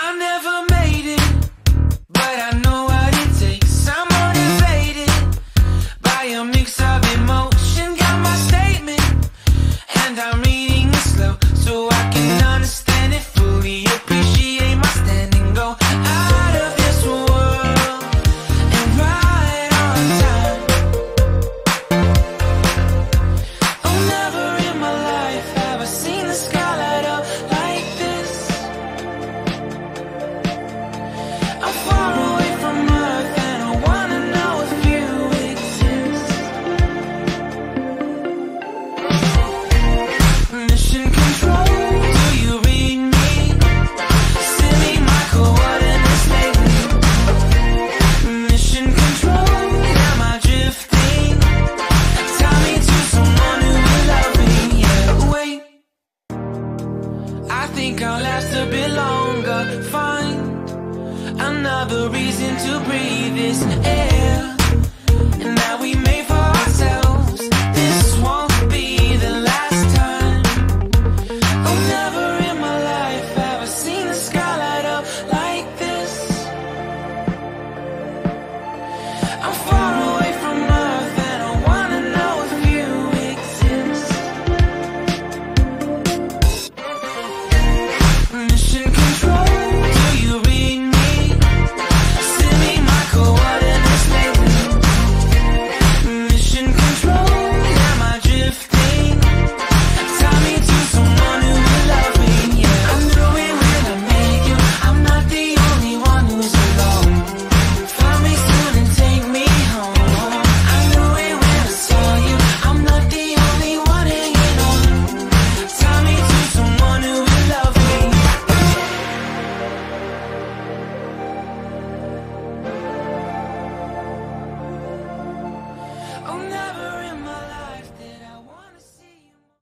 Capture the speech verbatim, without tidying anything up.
I never made it, but I know what it takes. I'm motivated by a mix of emotion. Got my statement, and I'm reading it slow so I can understand it fully. Appreciate my standing, go out of this world and right on time. Oh, never in my life have I seen the sky light up like this. I'm far away from Earth and I wanna know if you exist. Mission control, do you read me? Send me my coordinates lately. Mission control, am I drifting? Tie me to someone who will love me. Yeah, wait, I think I'll last a bit longer. Find another reason to breathe this air. And now we